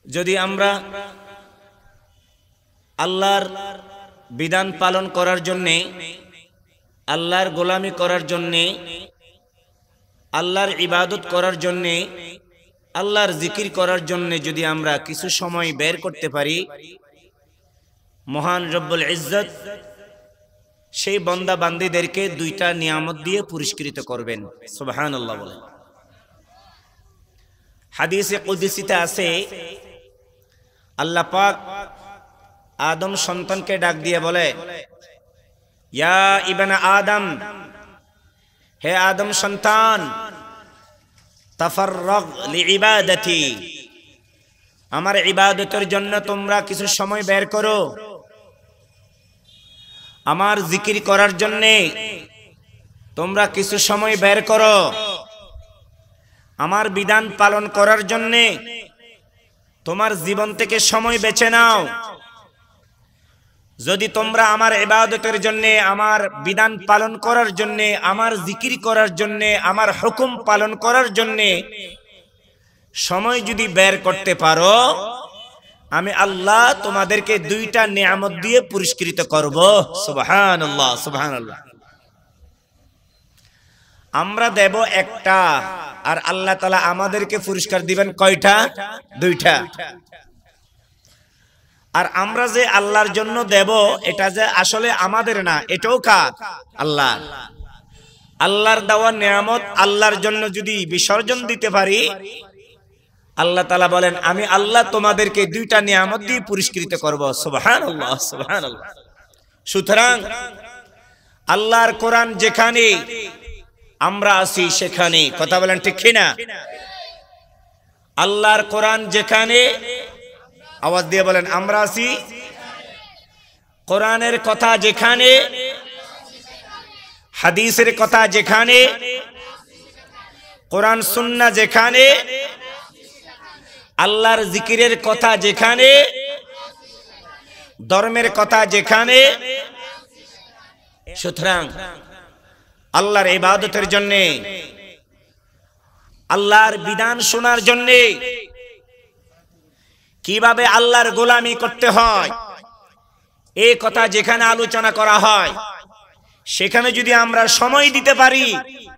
যদি আমরা আল্লাহর বিধান পালন করার জন্যে, আল্লাহর গোলামি করার জন্যে, আল্লাহর ইবাদত করার জন্যে, আল্লাহর জিকির করার জন্যে যদি আমরা কিছু সময় বের করতে পারি, মহান রব্বুল ইজ্জত সেই বান্দা বান্দীদেরকে দুইটা নিয়ামত দিয়ে পুরস্কৃত করবেন। সুবহানাল্লাহ বলেন। হাদিসে কুদসিতে আছে, আল্লাহ পাক আদম সন্তানকে ডাক দিয়ে বলে, ইয়া ইবনা আদম, হে আদম সন্তান, তাফাররাগ লিইবাদাতি, আমার ইবাদতের জন্য তোমরা কিছু সময় বের করো, আমার জিকির করার জন্য তোমরা কিছু সময় বের করো, আমার বিধান পালন করার জন্য তোমার জীবন থেকে সময় বেছে নাও। যদি তোমরা আমার ইবাদতের জন্য, আমার বিধান পালন করার জন্য, আমার জিকির করার জন্য, আমার হুকুম পালন করার জন্য সময় যদি বের করতে পারো, আমি আল্লাহ তোমাদেরকে দুইটা নিয়ামত দিয়ে পুরস্কৃত করব। সুবহানাল্লাহ, সুবহানাল্লাহ। আমরা দেব একটা, আর আল্লাহ তাআলা আমাদেরকে পুরস্কার দিবেন কয়টা? দুইটা। আর আমরা যে আল্লাহর জন্য দেব, এটা যে আসলে আমাদের না, এটাও কার? আল্লাহ। আল্লাহর দেওয়া নিয়ামত আল্লাহর জন্য যদি বিসর্জন দিতে পারি, আল্লাহ তাআলা বলেন আমি আল্লাহ তোমাদেরকে দুইটা নিয়ামত দিয়ে পুরস্কৃত করব। সুবহানাল্লাহ, সুবহানাল্লাহ। সুতরাং আল্লাহর কোরআন যেখানে, আমরা আছি সেখানে। কথা বলেন ঠিক কিনা? আল্লাহর কোরআন যেখানে, আওয়াজ দিয়ে বলেন আমরা আছি। কোরআনের কথা যেখানে, হাদিসের কথা যেখানে, কোরআন সুন্নাহ যেখানে, আল্লাহর জিকিরের কথা যেখানে, ধর্মের কথা যেখানে। সুতরাং আল্লাহর ইবাদতের জন্য, আল্লাহর বিধান শোনার জন্য, কিভাবে আল্লাহর গোলামি করতে হয় এই কথা যেখানে আলোচনা করা হয়, সেখানে যদি আমরা সময় দিতে পারি,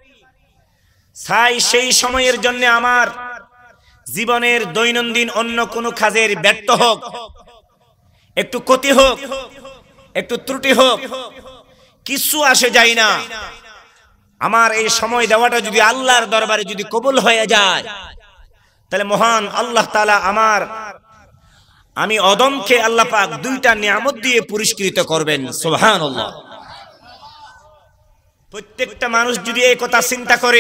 সেই সময়ের জন্য আমার জীবনের দৈনন্দিন অন্য কোনো কাজের ব্যর্থ হোক, একটু ক্ষতি হোক, একটু ত্রুটি হোক, কিছু আসে যায় না। আমার এই সময় দেওয়াটা যদি আল্লাহর দরবারে যদি কবুল হয়ে যায়, তাহলে মহান আল্লাহ তাআলা আমি অদমকে আল্লাহ পাক দুইটা নিয়ামত দিয়ে পুরস্কৃত করবেন। সুবহানাল্লাহ। প্রত্যেকটা মানুষ যদি এই কথা চিন্তা করে,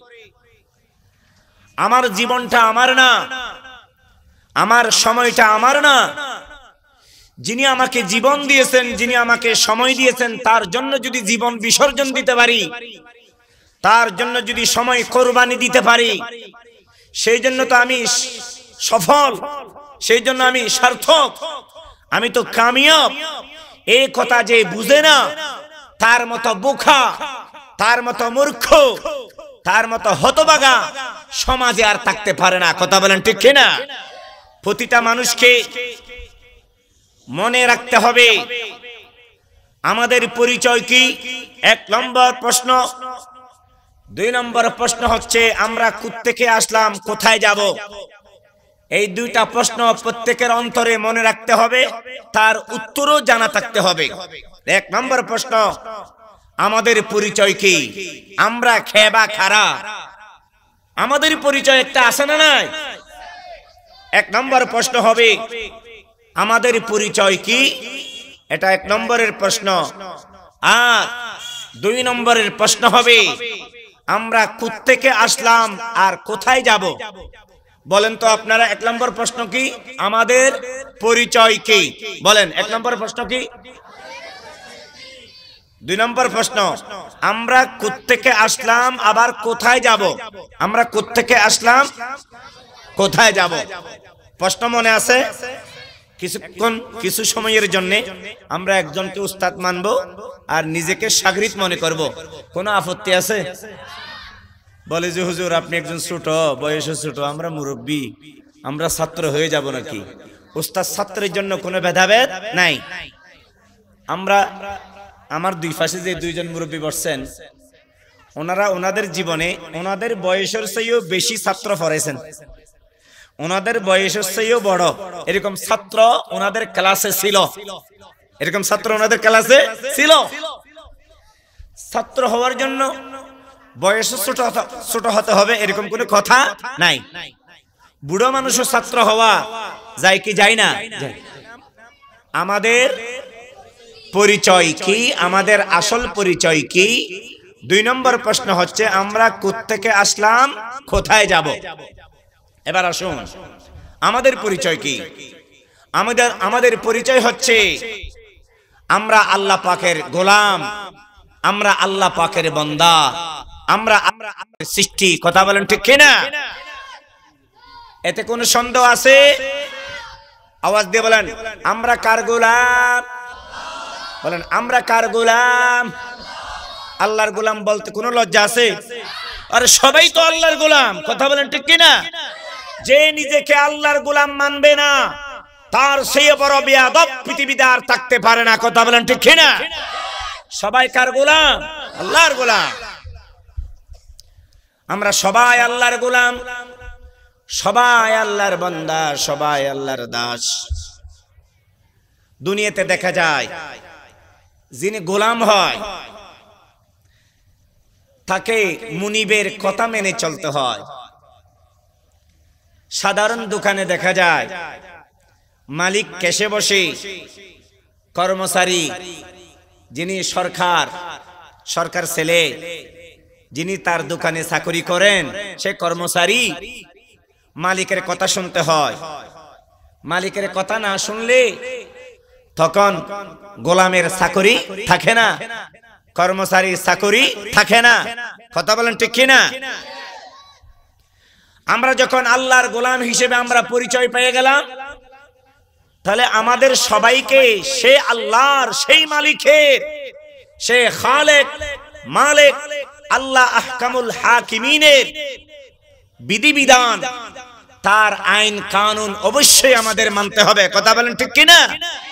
আমার জীবনটা আমার না, আমার সময়টা আমার না, যিনি আমাকে জীবন দিয়েছেন, যিনি আমাকে সময় দিয়েছেন, তার জন্য যদি জীবন বিসর্জন দিতে পারি, তার জন্য যদি সময় কোরবানি দিতে পারি, সেই জন্য তো আমি সফল, সেই জন্য আমি সার্থক, আমি তো কামিয়াব। এই কথা যে বুঝে না, তার মতো বোকা, তার মতো মূর্খ, তার মতো হতভাগা সমাজে আর থাকতে পারে না। কথা বলেন ঠিক কিনা? প্রতিটা মানুষকে মনে রাখতে হবে আমাদের পরিচয় কি। 1 নম্বর প্রশ্ন। 2 নম্বর প্রশ্ন হচ্ছে আমরা কোত্থেকে আসলাম, কোথায় যাব। এই দুইটা প্রশ্ন প্রত্যেকের অন্তরে মনে রাখতে হবে, তার উত্তরও জানা থাকতে হবে। 1 নম্বর প্রশ্ন, আমাদের পরিচয় কি, আমরা খেবা খারা, আমাদের পরিচয় একটা আছে না নাই? 1 নম্বর প্রশ্ন হবে আমাদের পরিচয় কি, এটা 1 নম্বরের প্রশ্ন। আর 2 নম্বরের প্রশ্ন হবে আমরা কোত্থেকে আসলাম আর কোথায় যাব। বলেন তো আপনারা 1 নম্বর প্রশ্ন কি, আমাদের পরিচয় কি? বলেন 1 নম্বর প্রশ্ন কি? 2 নম্বর প্রশ্ন, আমরা কোত্থেকে আসলাম আবার কোথায় যাব। আমরা কোত্থেকে আসলাম, কোথায় যাব। প্রশ্ন মনে আছে? কিছু সময়ের জন্য আমরা একজনকে উস্তাদ মানব আর নিজেকে শাগরিদ মনে করব, কোনো আপত্তি আছে? বলে যে হুজুর আপনি একজন ছোট, বয়সে ছোট, আমরা মুরব্বী, আমরা ছাত্র হয়ে যাব নাকি? উস্তাদ ছাত্রের জন্য কোনো ভেদাভেদ নাই। আমরা আমার দুই পাশে যে দুইজন মুরব্বী বসছেন, ওনারা ওনাদের জীবনে ওনাদের বয়সের চেয়েও বেশি ছাত্র পড়াইছেন, ওনাদের বয়সের চেয়েও বড় এরকম ছাত্র ওনাদের ক্লাসে ছিল, এরকম ছাত্র ওনাদের ক্লাসে ছিল। ছাত্র হওয়ার জন্য বয়স ছোট হতে হবে এরকম কোনো কথা নাই। বুড়ো মানুষও ছাত্র হওয়া যায় কি যায় না? আমাদের পরিচয় কি? আমাদের আসল পরিচয় কি? 2 নম্বর প্রশ্ন হচ্ছে আমরা কোত্থেকে আসলাম, কোথায় যাব? এবার আসুন, আমাদের পরিচয় কি? আমাদের পরিচয় হচ্ছে আমরা আল্লাহ পাকের গোলাম, আমরা আল্লাহ পাকের বান্দা, আমরা সৃষ্টি। কথা বলেন ঠিক কিনা? এতে কোনো সন্দেহ আছে? আওয়াজ দিয়ে বলেন, আমরা কার গোলাম? বলেন, আমরা কার গোলাম? আল্লাহর গোলাম বলতে কোনো লজ্জা আছে? আরে সবাই তো আল্লাহর গোলাম। কথা বলেন ঠিক কিনা? যে নিজেকে আল্লাহর গোলাম মানবে না, তার চেয়ে বড় বেয়াদব পৃথিবীতে আর থাকতে পারে না। কথা বলেন ঠিক কিনা? সবাই কার গোলাম? আল্লাহর গোলাম। আমরা সবাই আল্লাহর গোলাম, সবাই আল্লাহর বান্দা, সবাই আল্লাহর দাস। দুনিয়াতে দেখা যায় যিনি গোলাম হয় তাকে মুনিবের কথা মেনে চলতে হয়। সাধারণ দোকানে দেখা যায় মালিক কেশে বসে, কর্মচারী যিনি সরকার ছেলে যিনি তার দোকানে চাকরি করেন, সে কর্মচারী মালিকের কথা শুনতে হয়। মালিকের কথা না শুনলে তখন গোলামের চাকরি থাকে না, কর্মচারীর চাকরি থাকে না। কথা বলেন ঠিক কিনা? আমরা যখন আল্লাহর গোলাম হিসেবে আমরা পরিচয় পেয়ে গেলাম, তাহলে আমাদের সবাইকে সে আল্লাহর, সেই মালিকের, সে খালেক মালিক আল্লাহ আহকামুল হাকিমিনের বিধিবিধান, তার আইন কানুন অবশ্যই আমাদের মানতে হবে। কথা বলেন ঠিক কিনা?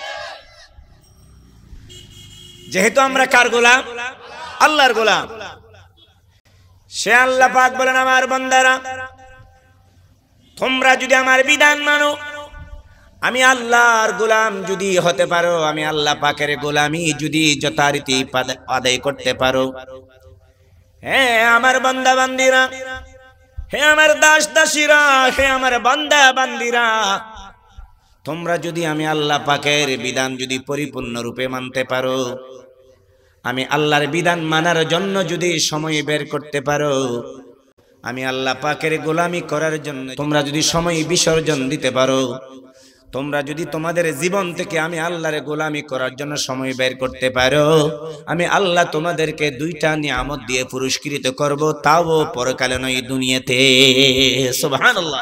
যেহেতু আমরা কার গোলাম? আল্লাহর গোলাম। সে আল্লাহ পাক বলেন, আমার বান্দারা তোমরা যদি আমার বিধান মানো, আমি আল্লাহর গোলাম যদি হতে পারো, আমি আল্লাহ পাকের গোলামি যদি যথারীতি আদায় করতে পারো, হে আমার বান্দা বান্দিরা, হে আমার দাস দাসীরা, হে আমার বান্দা বান্দিরা, তোমরা যদি আমি আল্লাহ পাকের বিধান যদি পরিপূর্ণ রূপে মানতে পারো, আমি আল্লাহর বিধান মানার জন্য যদি সময় বের করতে পারো, আমি আল্লাহ পাকের গোলামি করার জন্য তোমরা যদি সময় বিসর্জন দিতে পারো, তোমরা যদি তোমাদের জীবন থেকে আমি আল্লাহর গোলামি করার জন্য সময় বের করতে পারো, আমি আল্লাহ তোমাদেরকে 2টা নিয়ামত দিয়ে পুরস্কৃত করব, তাও পরকালে নয়, দুনিয়াতে। সুবহানাল্লাহ।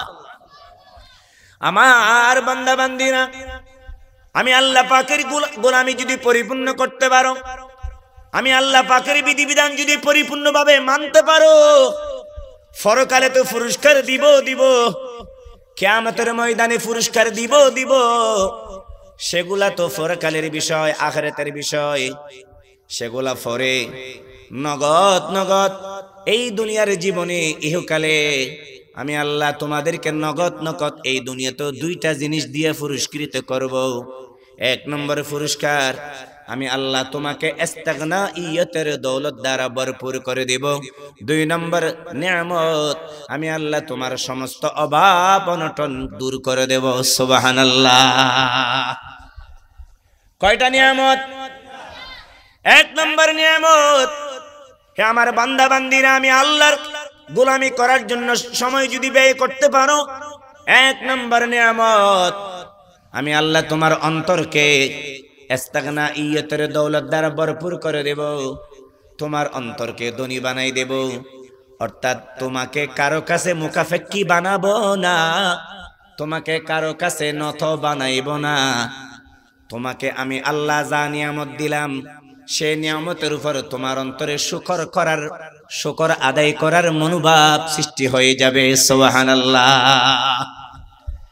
আমার বান্দা বান্দিরা, আমি আল্লাহ পাকের গোলামি যদি পরিপূর্ণ করতে পারো, আমি আল্লাহ পাকের বিধিবিধান যদি পরিপূর্ণভাবে মানতে পারো, পরকালে তো পুরস্কার দিব, কিয়ামতের ময়দানে পুরস্কার দিব। সেগুলা তো পরকালের বিষয়, আখিরাতের বিষয়। সেগুলা পরে নগদ এই দুনিয়ার জীবনে, ইহকালে আমি আল্লাহ তোমাদেরকে নগদ এই দুনিয়াতে 2টা জিনিস দিয়ে পুরস্কৃত করব। 1 নম্বর পুরস্কার, আমি আল্লাহ তোমাকে ইস্তিগনাইয়তের দৌলত দ্বারা ভরপুর করে দেব। 2 নম্বর নিয়ামত, আমি আল্লাহ তোমার সমস্ত অভাব অনটন দূর করে দেব। সুবহানাল্লাহ। কয়টা নিয়ামত? 1 নম্বর নিয়ামত, হে আমার বান্দা বান্দিরা, আমি আল্লাহর গোলামি করার জন্য সময় যদি ব্যয় করতে পারো, 1 নম্বর নিয়ামত, আমি আল্লাহ তোমার অন্তরকে ইস্তিগনাইয়তের দৌলত দ্বারা ভরপুর করে দেব। তোমার অন্তরকে ধনী বানাই দেব। অর্থাৎ তোমাকে কারো কাছে মুখাফেক্কি বানাবো না, তোমাকে কারো কাছে নত বানাইব না। তোমাকে আমি আল্লাহ যা নিয়ামত দিলাম, সেই নিয়ামতের উপর তোমার অন্তরে শুকর আদায় করার মনোভাব সৃষ্টি হয়ে যাবে। সুবহানাল্লাহ।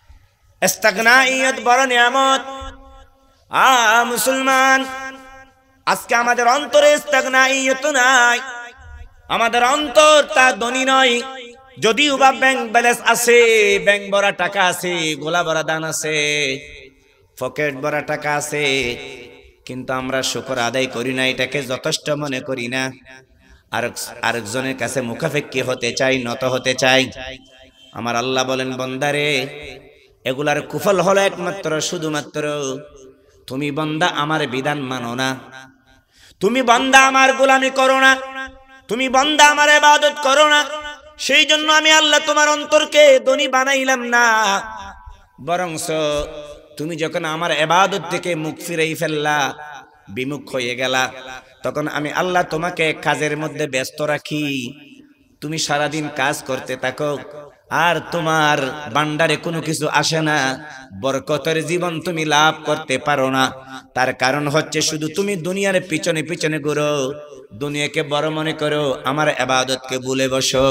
ইস্তিগনাইয়ত বড় নিয়ামত। মুসলমান, আজকে আমাদের অন্তরে ইস্তিগনাইয়ত নাই, আমাদের অন্তর তা ধনী নয়। যদিও বা ব্যাংক ব্যালেন্স আছে, ব্যাংক ভরা টাকা আছে, গোলা ভরা দান আছে, পকেট ভরা টাকা আছে, কিন্তু আমরা শুকর আদায় করি না, এটাকে যথেষ্ট মনে করি না। আরেকজনের কাছে মুখাপেক্ষী হতে চাই, নত হতে চাই। আমার আল্লাহ বলেন, বান্দারে, এগুলার কুফল হলো একমাত্র শুধুমাত্র তুমি বান্দা আমার বিধান মানো না, তুমি বান্দা আমার গোলামি করো না, তুমি বান্দা আমার ইবাদত করো না। সেই জন্য আমি আল্লাহ তোমার অন্তরকে ধনী বানাইলাম না, বরংস তুমি যখন আমার ইবাদত থেকে মুখ ফিরাই ফেললা, বিমুখ হয়ে গেলা, তখন আমি আল্লাহ তোমাকে কাজের মধ্যে ব্যস্ত রাখি। তুমি সারাদিন কাজ করতে থাকো, আর তোমার ভান্ডারে কোনো কিছু আসে না, বরকতের জীবন তুমি লাভ করতে পারো না। তার কারণ হচ্ছে শুধু তুমি দুনিয়ার পিছনে পিছনে ঘুরো, দুনিয়াকে বড় মনে করো, আমার ইবাদতকে ভুলে বসো।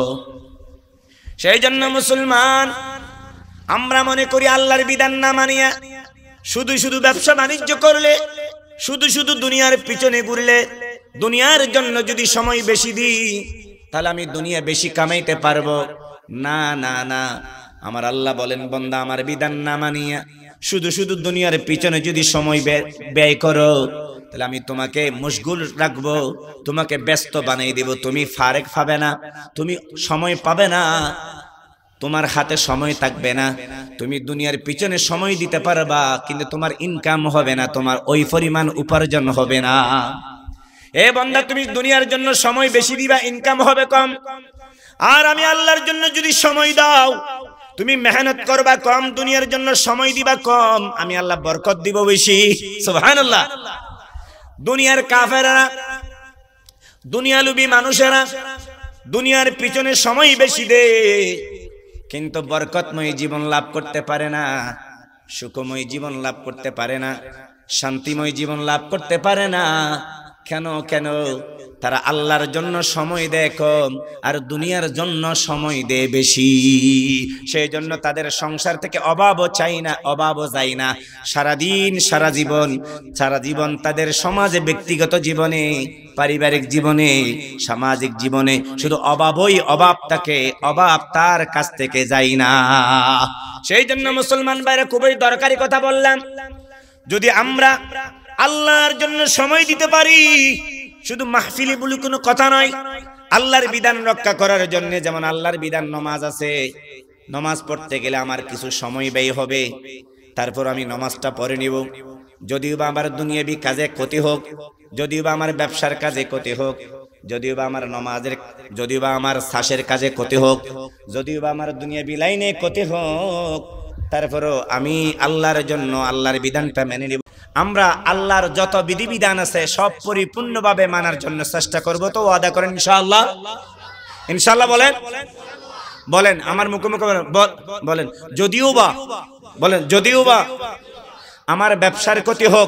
সেই জন্য মুসলমান, আমরা মনে করি আল্লাহর বিধান না মানিয়া শুধু শুধু ব্যবসা বাণিজ্য করলে, শুধু শুধু দুনিয়ার পিছনে ঘুরলে, দুনিয়ার জন্য যদি সময় বেশি দিই তাহলে আমি দুনিয়া বেশি কামাইতে পারবো। না না না, আমার আল্লাহ বলেন, বান্দা আমার বিধান না মানিয়া শুধু শুধু দুনিয়ার পিছনে যদি সময় ব্যয় করো, তাহলে আমি তোমাকে মশগুল রাখবো, তোমাকে ব্যস্ত বানিয়ে দেব। তুমি ফারেক পাবে না, তুমি সময় পাবে না, তোমার হাতে সময় থাকবে না। তুমি দুনিয়ার পিছনে সময় দিতে পারবা, কিন্তু তোমার ইনকাম হবে না, তোমার ওই পরিমাণ উপার্জন হবে না। এ বান্দা, তুমি দুনিয়ার জন্য সময় বেশি দিবা, ইনকাম হবে কম। আর আমি আল্লাহর জন্য যদি সময় দাও, তুমি মেহনত করবা কম, দুনিয়ার জন্য সময় দিবা কম, আমি আল্লাহ বরকত দিব বেশি। সুবহানাল্লাহ। দুনিয়ার কাফেররা, দুনিয়ালুবী মানুষেরা দুনিয়ার পিছনে সময় বেশি দেয়, কিন্তু বরকতময় জীবন লাভ করতে পারে না, সুখময় জীবন লাভ করতে পারে না, শান্তিময় জীবন লাভ করতে পারে না। কেন কেন? তারা আল্লাহর জন্য সময় দেয় কম, আর দুনিয়ার জন্য সময় দেয় বেশি। সেই জন্য তাদের সংসার থেকে অভাবও চাই না, অভাবও যায় না। সারাদিন সারা জীবন তাদের সমাজে, ব্যক্তিগত জীবনে, পারিবারিক জীবনে, সামাজিক জীবনে শুধু অভাবই অভাব থাকে, অভাব তার কাছ থেকে যায় না। সেই জন্য মুসলমান ভাইরা, খুবই দরকারি কথা বললাম, যদি আমরা আল্লাহর জন্য সময় দিতে পারি, শুধু মাহফিলে বলে কোনো কথা নয়, আল্লাহর বিধান রক্ষা করার জন্য, যেমন আল্লাহর বিধান নামাজ আছে, নামাজ পড়তে গেলে আমার কিছু সময় ব্যয় হবে, তারপর আমি নামাজটা পড়ে নিব। যদিও বা আমার দুনিয়াবি কাজে ক্ষতি হোক, যদিও বা আমার ব্যবসার কাজে ক্ষতি হোক, যদিও বা আমার নামাজের, যদিও বা আমার শ্বাসের কাজে ক্ষতি হোক, যদিও বা আমার দুনিয়াবি লাইনে ক্ষতি হোক, তারপরও আমি আল্লাহর জন্য আল্লাহর বিধানটা মেনে নিব। আমরা আল্লাহর যত বিধিবিধান আছে সব পরিপূর্ণভাবে মানার জন্য চেষ্টা করব। তো ওয়াদা করেন ইনশাআল্লাহ? ইনশাআল্লাহ বলেন, বলেন আমার মুখে মুখে বলেন। যদিও বা, বলেন, যদিও বা আমার ব্যবসার ক্ষতি হোক,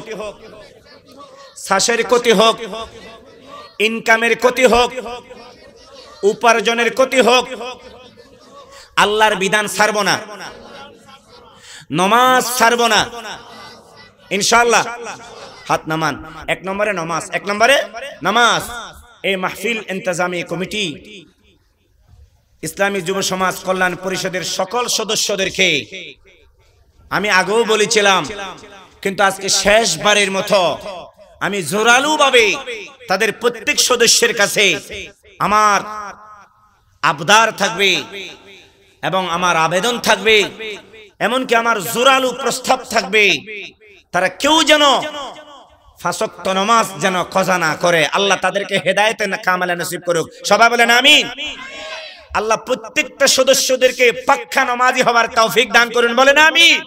শ্বাসের ক্ষতি হোক, ইনকামের ক্ষতি হোক, উপার্জনের ক্ষতি হোক, আল্লাহর বিধান ছাড়ব না, নামাজ ছাড়ব না ইনশাআল্লাহ। হাত নামান। এক নম্বরে নামাজ, এক নম্বরে নামাজ। এই মাহফিল ইন্তজামী কমিটি, ইসলামী যুব সমাজ কল্যাণ পরিষদের সকল সদস্যদেরকে আমি আগেও বলেছিলাম, কিন্তু আজকে শেষবারের মতো আমি জোরালোভাবে তাদের প্রত্যেক সদস্যের কাছে আমার আবদার থাকবে এবং আমার আবেদন থাকবে, এমনকি আমার জোরালো প্রস্তাব থাকবে, তারা কেউ যেন 5 ওয়াক্ত নামাজ যেন কাজা না করে। আল্লাহ তাদেরকে হেদায়েতে কামালে নসিব করুক। সবাই বলেন আমিন। আল্লাহ প্রত্যেকটা সদস্যদেরকে পাক্কা নামাজি হওয়ার তৌফিক দান করুন, বলেন আমিন।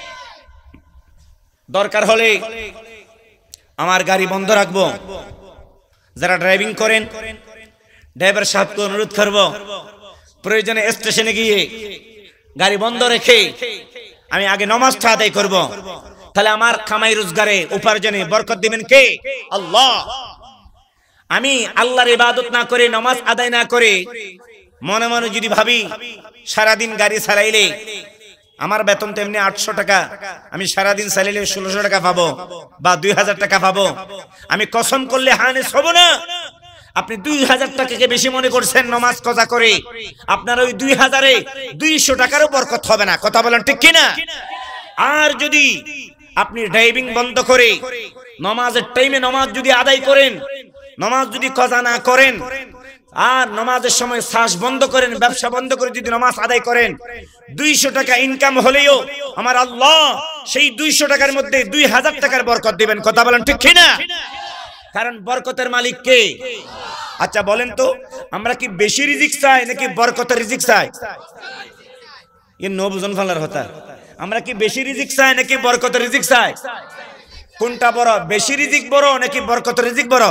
দরকার হলে আমার গাড়ি বন্ধ রাখবো, যারা ড্রাইভিং করেন ড্রাইভার সাহেবকে অনুরোধ করব, প্রয়োজনে স্টেশনে গিয়ে গাড়ি বন্ধ রেখে আমি আগে নামাজটা আদায় করব, তাহলে আমার কামাই রোজগারে উপার্জনে বরকত দিবেন কে? আল্লাহ। আমি আল্লাহর ইবাদত না করে, নামাজ আদায় না করে মনে মনে যদি ভাবি সারাদিন গাড়ি চালাইলে আমার বেতন তো এমনি 800 টাকা, আমি সারাদিন চাইলে 1600 টাকা পাবো বা 2000 টাকা পাবো, আমি কসম করলে হানিস হব না। আপনি 2000 টাকাকে বেশি মনে করছেন নামাজ কাজা করে, আপনার ওই 2000-এ 200 টাকারও বরকত হবে না। কথা বলেন ঠিক কিনা? আর যদি আপনি ড্রাইভিং বন্ধ করে নামাজের টাইমে নামাজ যদি আদায় করেন, নামাজ যদি কাজা না করেন, আর নামাজের সময় শ্বাস বন্ধ করেন, ব্যবসা বন্ধ করে যদি নামাজ আদায় করেন, 200 টাকা ইনকাম হলেও আমার আল্লাহ সেই 200 টাকার মধ্যে 2000 টাকার বরকত দিবেন। কথা বলেন ঠিক কিনা? কারণ বরকতের মালিক কে? আচ্ছা বলেন তো, আমরা কি বেশি রিজিক চাই নাকি বরকতের রিজিক চাই? এ নবজন ফালার কথা। আমরা কি বেশি রিজিক চাই নাকি বরকতের রিজিক চাই? কোনটা বড়? বেশি রিজিক বড় নাকি বরকতের রিজিক বড়?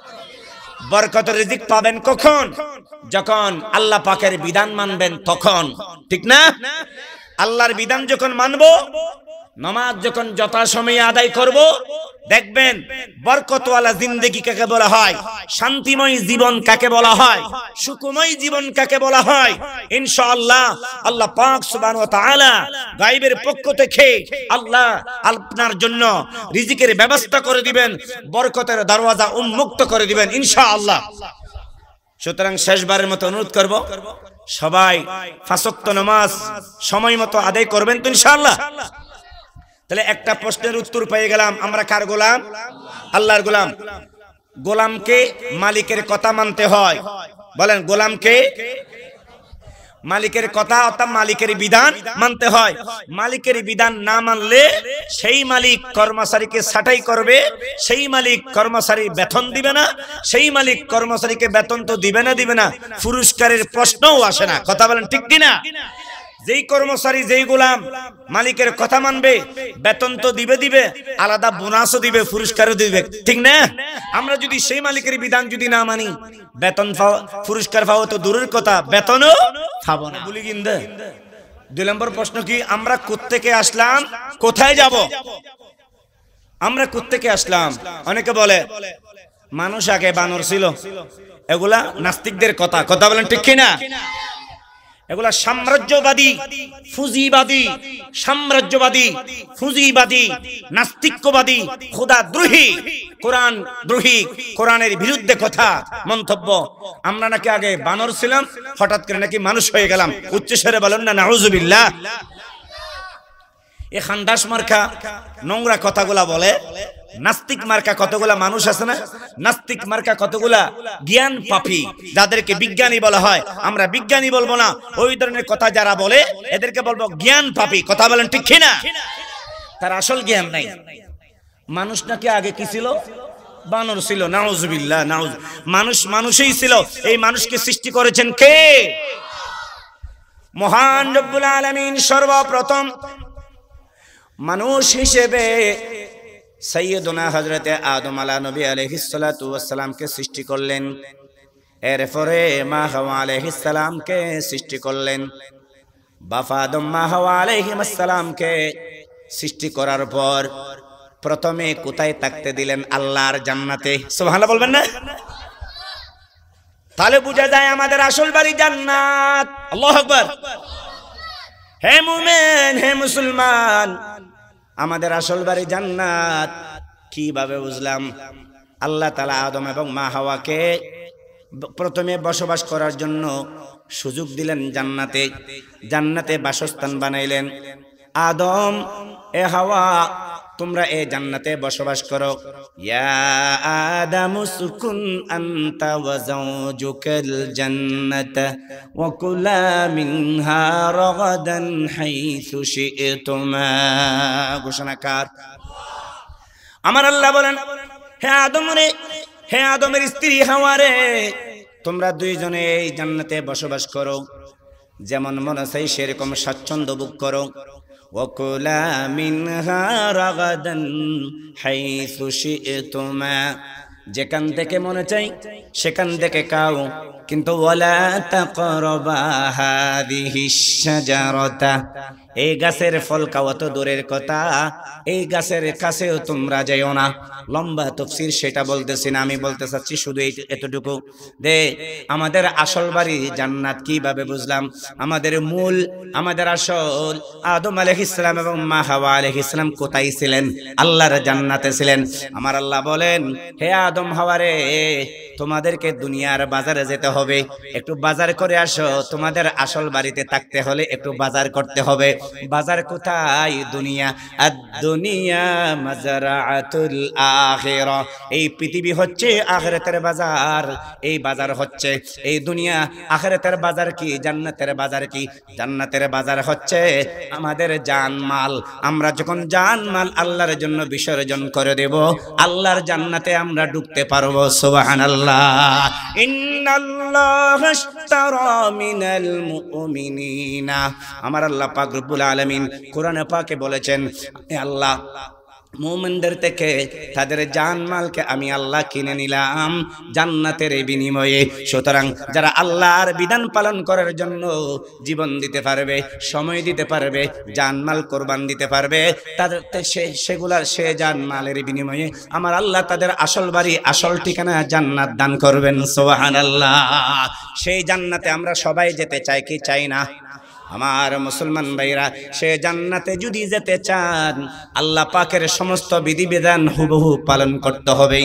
বরকতের রিজিক পাবেন কখন? যখন আল্লাহ পাকের বিধান মানবেন তখন, ঠিক না? আল্লাহর বিধান যখন মানবো, নামাজ যখন যথাসময়ে আদায় করব, দেখবেন বরকতওয়ালা জিন্দেগি কাকে বলা হয়, শান্তিময় জীবন কাকে বলা হয়, সুখময় জীবন কাকে বলা হয়। ইনশাআল্লাহ আল্লাহ পাক সুবহানাহু ওয়া তাআলা গায়বের পক্ষ থেকে আল্লাহ আপনার জন্য রিজিকের ব্যবস্থা করে দিবেন, বরকতের দরওয়াজা উন্মুক্ত করে দিবেন ইনশাআল্লাহ। সুতরাং শেষবারের মতো অনুরোধ করব, সবাই 5 ওয়াক্ত নামাজ সময় মতো আদায় করবেন তো ইনশাআল্লাহ। তাহলে একটা প্রশ্নের উত্তর পেয়ে গেলাম, আমরা কার গোলাম? আল্লাহর গোলাম। গোলামকে মালিকের কথা মানতে হয়। বলেন, গোলামকে মালিকের কথা অর্থাৎ মালিকের বিধান মানতে হয়। মালিকের বিধান না মানলে সেই মালিক কর্মচারীকে ছাঁটাই করবে, সেই মালিক কর্মচারী বেতন দিবে না, সেই মালিক কর্মচারীকে বেতন তো দিবে না, পুরস্কারের প্রশ্নও আসে না। কথা বলেন ঠিক কিনা? যেই কর্মচারী, যেই গোলাম মালিকের কথা মানবে, বেতন তো দিবে, আলাদা বোনাসও দিবে, পুরস্কারও দিবে, ঠিক না? আমরা যদি সেই মালিকের বিধান যদি না মানি, বেতন পুরস্কার পাওয়া তো দূরের কথা, বেতনও পাবো না। বলি কিনতে 2 নম্বর প্রশ্ন কি, আমরা কোত্থেকে আসলাম, কোথায় যাব? আমরা কোত্থেকে আসলাম? অনেকে বলে মানুষ আগে বানর ছিল, এগুলা নাস্তিকদের কথা। কথা বলেন ঠিক কিনা? এগুলা সাম্রাজ্যবাদী, ফুজিবাদী, সাম্রাজ্যবাদী, ফুজিবাদী, নাস্তিকবাদী, খোদাদ্রোহী, কোরআন দ্রোহী, কোরআনের বিরুদ্ধে কথা মন্তব্য। আমরা নাকি আগে বানর ছিলাম, হঠাৎ করে নাকি মানুষ হয়ে গেলাম। উচ্চস্বরে বলেন না নাউজুবিল্লাহ। এ খানদাস মার্কা নোংরা কথাগুলা বলে। নাস্তিক মার্কা কতগুলা মানুষ আছে না? নাস্তিক মার্কা কতগুলা জ্ঞান পাপী, যাদেরকে বিজ্ঞানী বলা হয়। আমরা বিজ্ঞানী বলবো না, ওই ধরনের কথা যারা বলে এদেরকে বলবো জ্ঞান পাপী। কথা বলেন ঠিক কিনা? তার আসল জ্ঞান নাই। মানুষ নাকি আগে কি ছিল? বানর ছিল। নাউজুবিল্লাহ, মানুষই ছিল। এই মানুষকে সৃষ্টি করেছেন কে? মহান রব্বুল আলামিন সর্বপ্রথম মানুষ হিসেবে সাইয়্যিদুনা হযরতে আদম আলাইহিস সালাতু ওয়াস সালামকে সৃষ্টি করলেন। এরপরে মা হাওয়া আলাইহিস সালামকে সৃষ্টি করলেন। বাবা আদম মা হাওয়া আলাইহিস সালামকে সৃষ্টি করার পর প্রথমে কোথায় থাকতে দিলেন? আল্লাহর জান্নাতে। সুবহানাল্লাহ বলবেন না? তাহলে বোঝা যায় আমাদের আসল বাড়ি জান্নাত। আল্লাহু আকবার। হে মুমিন, হে মুসলমান, আমাদের আসল বাড়ি জান্নাত। কিভাবে বুঝলাম? আল্লাহ তাআলা আদম এবং মা হাওয়াকে প্রথমে বসবাস করার জন্য সুযোগ দিলেন জান্নাতে। জান্নাতে বাসস্থান বানাইলেন। আদম, এ হাওয়া, তোমরা এই জান্নাতে বসবাস করো। ইয়া আদামু সুকুন আনতা ওয়া যাওজুকাল জান্নাতা ওয়া কুলা মিনহা রাগাদান হাইসু শি'তুমা। ঘোষণাকার আমার আল্লাহ বলেন, হে আদম রে, হে আদমের স্ত্রী হাওয়া রে, তোমরা দুইজনে এই জান্নাতে বসবাস করো, যেমন মনে চাই সেরকম স্বাচ্ছন্দ্য ভোগ করো। ওয়াকুলা মিনহা রাগাদান হাইসু শি'তুমা, যেখান থেকে মনে চাই সেখান থেকে খাও, কিন্তু ওয়ালা তাকরাবা হাযিহিশ শাজারাতা, এই গাছের ফল খাওয়া তো দূরের কথা, এই গাছের কাছেও তোমরা যাইও না। লম্বা তাফসীর সেটা বলতেছি না, আমি বলতে চাচ্ছি শুধু এতটুকু যে আমাদের আসল বাড়ি জান্নাত কিভাবে বুঝলাম? আমাদের মূল, আমাদের আসল আদম আলাইহিস সালাম এবং মা হাওয়া আলাইহিস সালাম কোথায় ছিলেন? আল্লাহর জান্নাতে ছিলেন। আমার আল্লাহ বলেন, হে আদম হাওয়া রে, তোমাদেরকে দুনিয়ার বাজারে যেতে হবে, একটু বাজার করে আসো। তোমাদের আসল বাড়িতে থাকতে হলে একটু বাজার করতে হবে। বাজার কোথায়? দুনিয়া। আদ-দুনিয়া মাযরাআতুল আখিরা, এই পৃথিবী হচ্ছে আখিরাতের বাজার। এই বাজার হচ্ছে এই দুনিয়া। আখিরাতের বাজার কি? জান্নাতের বাজার কি? জান্নাতের বাজার হচ্ছে আমাদের জানমাল। আমরা যখন জানমাল আল্লাহর জন্য বিসর্জন করে দেব, আল্লাহর জান্নাতে আমরা ঢুকতে পারবো। সুবহানাল্লাহ। ইন্নাল্লাহা আশতারা মিনাল মুমিনিনা, আমার আল্লাহ পাক রব্বুল আলামিন কোরআনে পাকে বলেছেন, আল্লাহ মুমিনদের থেকে তাদের জানমালকে আমি আল্লাহ কিনে নিলাম জান্নাতের বিনিময়ে। সুতরাং যারা আল্লাহর বিধান পালন করার জন্য জীবন দিতে পারবে, সময় দিতে পারবে, জানমাল কোরবান দিতে পারবে, তাদের সেগুলার সে জানমালের বিনিময়ে আমার আল্লাহ তাদের আসল বাড়ি, আসল ঠিকানা জান্নাত দান করবেন। সুবহানাল্লাহ। সেই জান্নাতে আমরা সবাই যেতে চাই কি চাই না? আমার মুসলমান ভাইরা, সে জান্নাতে যদি যেতে চান, আল্লাহ পাকের সমস্ত বিধিবিধান হুবহু পালন করতে হবে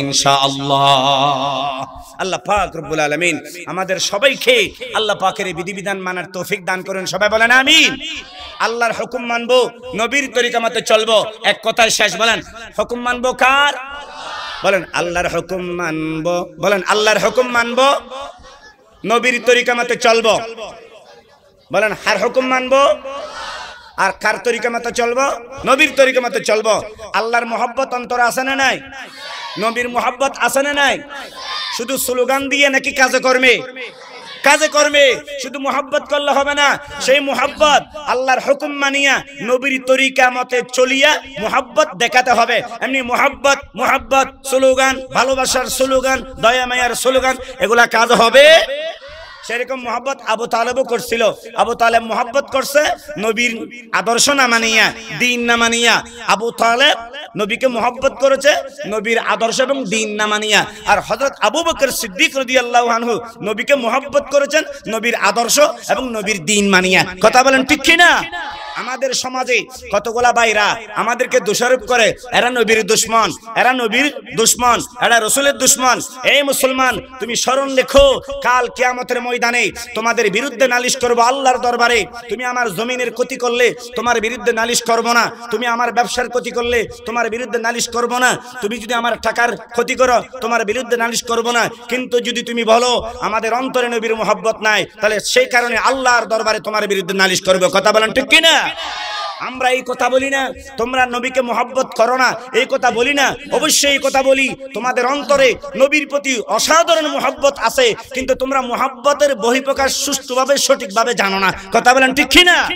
ইনশাআল্লাহ। আল্লাহ পাক রব্বুল আলামিন আমাদের সবাইকে আল্লাহ পাকের বিধিবিধান মানার তৌফিক দান করুন। সবাই বলেন আমিন। আল্লাহর হুকুম মানবো, নবীর তরিকা মতে চলবো। এক কথায় শেষ, বলেন হুকুম মানবো কার? বলেন আল্লাহর হুকুম মানবো। বলেন আল্লাহর হুকুম মানবো, নবীর তরিকা মতে চলবো। বলেন হার হুকুম মানবো আর কার তরিকা মতো চলবো? নবীর তরিকা মতো চলবো। আল্লাহর মোহাব্বত অন্তরে আছে না নাই? নবীর মোহাব্বত আছে না নাই? শুধু স্লোগান দিয়ে নাকি কাজে কর্মে? কাজে কর্মে। শুধু মোহাব্বত করলে হবে না, সেই মোহাব্বত আল্লাহর হুকুম মানিয়া নবীর তরিকা মতে চলিয়া মোহাব্বত দেখাতে হবে। এমনি মোহাব্বত মোহাব্বত স্লোগান, ভালোবাসার স্লোগান, দয়া মায়ার স্লোগান, এগুলা কাজ হবে? সেরকম মোহাব্বত আবু তালেবও করছিল। আবু তালেব মোহাব্বত করছে নবীর আদর্শ না মানিয়া, দিন না মানিয়া। আবু তালেব নবীকে মোহাব্বত করেছে নবীর আদর্শ এবং দিন না মানিয়া। আর হযরত আবু বকর সিদ্দিক রাদিয়াল্লাহু আনহু নবীকে মোহাব্বত করেছেন নবীর আদর্শ এবং নবীর দিন মানিয়া। কথা বলেন ঠিক কি না? আমাদের সমাজে কতগুলা ভাইরা আমাদেরকে দোষারোপ করে, এরা নবীর দুশমন, এরা নবীর দুশমন, এরা রাসূলের দুশমন। এই মুসলমান, তুমি স্মরণ রেখো, কাল কিয়ামতের ময়দানে তোমাদের বিরুদ্ধে নালিশ করব আল্লাহর দরবারে। তুমি আমার জমিনের ক্ষতি করলে তোমার বিরুদ্ধে নালিশ করব না। তুমি আমার ব্যবসার ক্ষতি করলে তোমার বিরুদ্ধে নালিশ করব না। তুমি যদি আমার টাকার ক্ষতি করো তোমার বিরুদ্ধে নালিশ করব না। কিন্তু যদি তুমি বলো আমাদের অন্তরে নবীর মোহাব্বত নাই, তাহলে সেই কারণে আল্লাহর দরবারে তোমার বিরুদ্ধে নালিশ করবে। কথা বলেন ঠিক কি না? আমরা এই কথা বলি না তোমরা নবীকে মোহাব্বত করো না, এই কথা বলি না। অবশ্যই এই কথা বলি, তোমাদের অন্তরে নবীর প্রতি অসাধারণ মোহাব্বত আছে, কিন্তু তোমরা মোহাব্বতের বহিঃপ্রকাশ সুষ্ঠুভাবে সঠিকভাবে জানো না। কথা বলেন ঠিক কি না?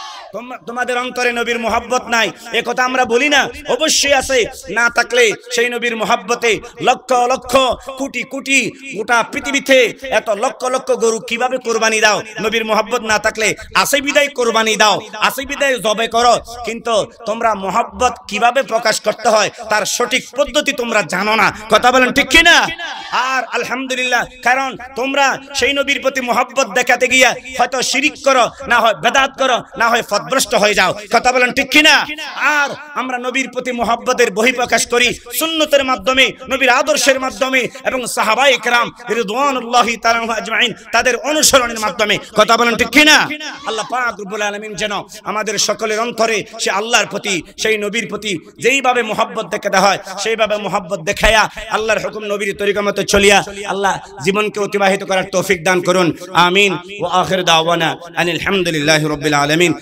তোমাদের অন্তরে নবীর মোহাব্বত নাই, এ কথা আমরা বলি না। অবশ্যই আছে। না থাকলে সেই নবীর মোহাব্বতে লক্ষ লক্ষ কোটি কোটি গোটা পৃথিবীতে এত লক্ষ লক্ষ গরু কিভাবে কোরবানি দাও? নবীর মোহাব্বত না থাকলে আসে বিদায় কোরবানি দাও, আসে বিদায় জবে করো। কিন্তু তোমরা মোহাব্বত কিভাবে প্রকাশ করতে হয় তার সঠিক পদ্ধতি তোমরা জানো না। কথা বলেন ঠিক কি না? আর আলহামদুলিল্লাহ, কারণ তোমরা সেই নবীর প্রতি মোহাব্বত দেখাতে গিয়া হয়তো শিরিক করো, না হয় বেদাত করো, না হয় ফতভ্রষ্ট হয়ে যাও। কথা বলেন ঠিক কি না? আর আমরা নবীর প্রতি মোহাব্বতের বহিঃপ্রকাশ করি সুন্নতের মাধ্যমে, নবীর আদর্শের মাধ্যমে এবং সাহাবায়ে কেরাম রিদওয়ানুল্লাহি তাআলা আজমাইন তাদের অনুসরণের মাধ্যমে। কথা বলেন ঠিক কি না? আল্লাহ পাক রব্বুল আলামিন যেন আমাদের সকলের অন্তরে সে আল্লাহর প্রতি, সেই নবীর প্রতি যেইভাবে মোহাব্বত দেখাতে হয় সেইভাবে মোহাব্বত দেখায়া আল্লাহর হুকুম নবীর তরিকা মতো চলিয়া আল্লাহ জীবনকে অতিবাহিত করার তৌফিক দান করুন। আমিন। ওয়া আখির দাওয়ানা আনিল হামদুলিল্লাহি রাব্বিল আলামিন।